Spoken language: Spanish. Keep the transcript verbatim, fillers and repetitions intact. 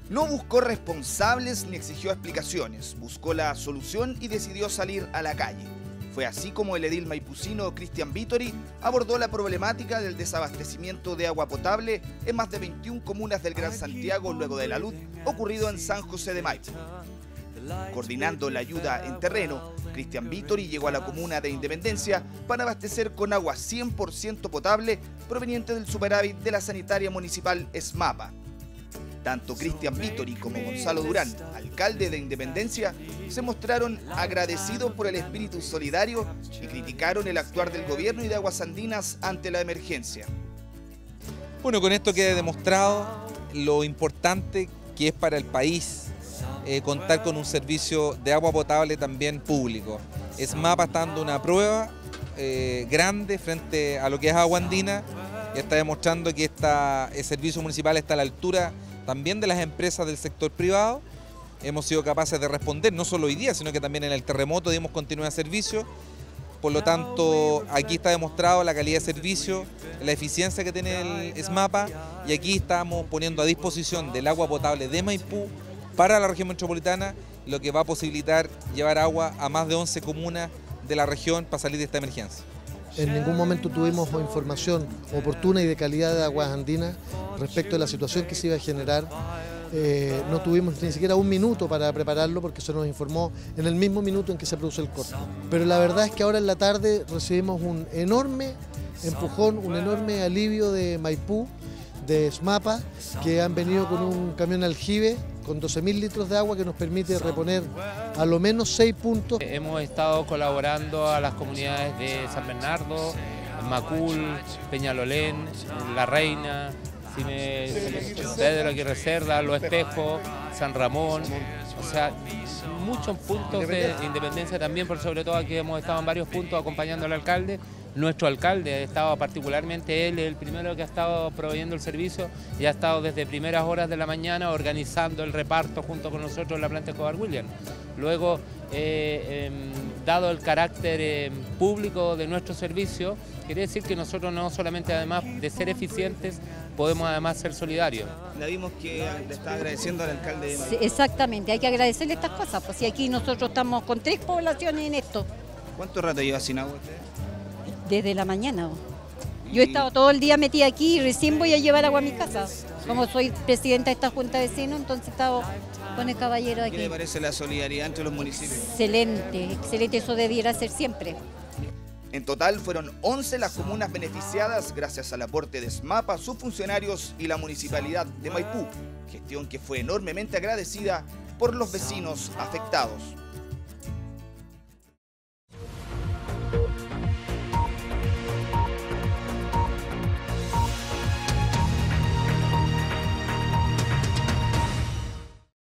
No buscó responsables ni exigió explicaciones, buscó la solución y decidió salir a la calle. Fue así como el edil maipucino Cristian Vittori abordó la problemática del desabastecimiento de agua potable en más de veintiuna comunas del Gran Santiago luego del alud ocurrido en San José de Maipo. Coordinando la ayuda en terreno, Cristian Vittori llegó a la comuna de Independencia para abastecer con agua cien por ciento potable proveniente del superávit de la sanitaria municipal ESMAPA. Tanto Cristian Vittori como Gonzalo Durán, alcalde de Independencia, se mostraron agradecidos por el espíritu solidario y criticaron el actuar del gobierno y de Aguas Andinas ante la emergencia. Bueno, con esto queda demostrado lo importante que es para el país eh, contar con un servicio de agua potable también público. ESMAPA está dando una prueba eh, grande frente a lo que es Agua Andina y está demostrando que esta, el servicio municipal está a la altura también de las empresas del sector privado. Hemos sido capaces de responder, no solo hoy día, sino que también en el terremoto dimos continuidad de servicio. Por lo tanto, aquí está demostrado la calidad de servicio, la eficiencia que tiene el ESMAPA, y aquí estamos poniendo a disposición del agua potable de Maipú para la región metropolitana, lo que va a posibilitar llevar agua a más de once comunas de la región para salir de esta emergencia. En ningún momento tuvimos información oportuna y de calidad de Aguas Andinas respecto de la situación que se iba a generar. Eh, no tuvimos ni siquiera un minuto para prepararlo porque se nos informó en el mismo minuto en que se produce el corte. Pero la verdad es que ahora en la tarde recibimos un enorme empujón, un enorme alivio de Maipú, de ESMAPA, que han venido con un camión aljibe con doce mil litros de agua que nos permite reponer a lo menos seis puntos. Hemos estado colaborando a las comunidades de San Bernardo, Macul, Peñalolén, La Reina, Pedro Aguirre Cerda, Los Espejos, San Ramón, o sea, muchos puntos de Independencia también, por sobre todo aquí hemos estado en varios puntos acompañando al alcalde. Nuestro alcalde ha estado particularmente, él el primero que ha estado proveyendo el servicio y ha estado desde primeras horas de la mañana organizando el reparto junto con nosotros en la planta Escobar William. Luego, eh, eh, dado el carácter eh, público de nuestro servicio, quiere decir que nosotros no solamente además de ser eficientes, podemos además ser solidarios. La vimos que le está agradeciendo al alcalde de Maipú. Sí, exactamente, hay que agradecerle estas cosas, pues si aquí nosotros estamos con tres poblaciones en esto. ¿Cuánto rato lleva sin agua usted? Desde la mañana. Yo he estado todo el día metida aquí y recién voy a llevar agua a mi casa. Como soy presidenta de esta junta de vecinos, entonces he estado con el caballero aquí. ¿Qué le parece la solidaridad entre los municipios? Excelente, excelente, eso debiera ser siempre. En total fueron once las comunas beneficiadas gracias al aporte de ESMAPA, sus funcionarios y la municipalidad de Maipú, gestión que fue enormemente agradecida por los vecinos afectados.